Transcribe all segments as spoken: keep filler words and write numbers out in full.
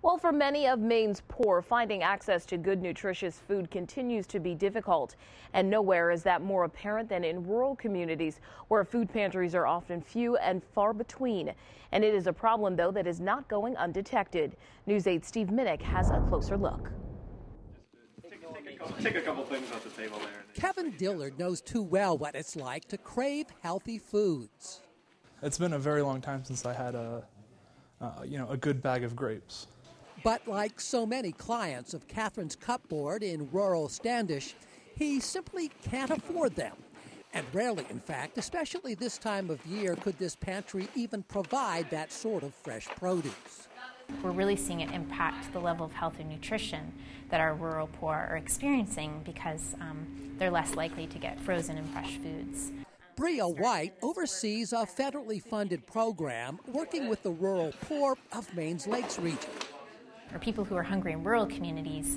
Well, for many of Maine's poor, finding access to good, nutritious food continues to be difficult. And nowhere is that more apparent than in rural communities, where food pantries are often few and far between. And it is a problem, though, that is not going undetected. News eight's Steve Minich has a closer look. Take, take, a couple, take a couple things off the table there. Kevin Dillard knows too well what it's like to crave healthy foods. It's been a very long time since I had a, uh, you know, a good bag of grapes. But like so many clients of Catherine's Cupboard in rural Standish, he simply can't afford them. And rarely, in fact, especially this time of year, could this pantry even provide that sort of fresh produce. We're really seeing it impact the level of health and nutrition that our rural poor are experiencing because um, they're less likely to get frozen and fresh foods. Bria White oversees a federally funded program working with the rural poor of Maine's Lakes region. Or people who are hungry in rural communities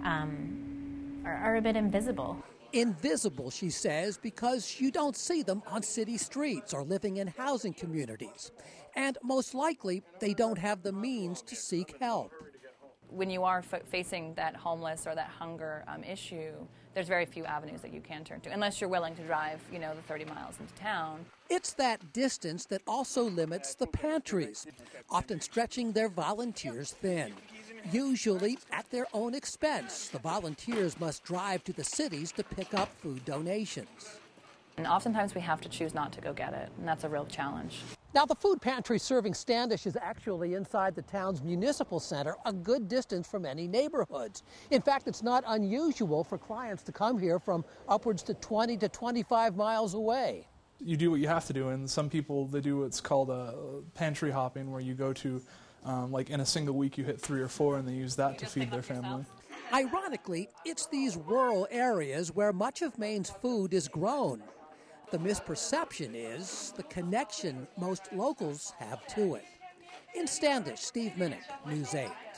um, are, are a bit invisible. Invisible, she says, because you don't see them on city streets or living in housing communities. And most likely, they don't have the means to seek help. When you are f facing that homeless or that hunger um, issue, there's very few avenues that you can turn to, unless you're willing to drive, you know, the thirty miles into town. It's that distance that also limits the pantries, often stretching their volunteers thin. Usually at their own expense, the volunteers must drive to the cities to pick up food donations. And oftentimes we have to choose not to go get it, and that's a real challenge. Now, the food pantry serving Standish is actually inside the town's municipal center, a good distance from any neighborhoods. In fact, it's not unusual for clients to come here from upwards to twenty to twenty-five miles away. You do what you have to do, and some people, they do what's called a pantry hopping, where you go to, um, like in a single week, you hit three or four, and they use that to feed their family. Ironically, it's these rural areas where much of Maine's food is grown. The misperception is the connection most locals have to it. In Standish, Steve Minich, News eight.